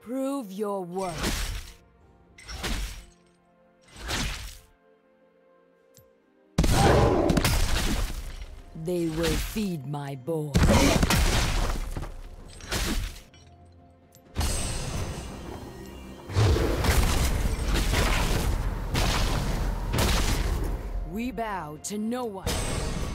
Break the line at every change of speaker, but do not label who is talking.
Prove your worth. They will feed my boar. We bow to no one.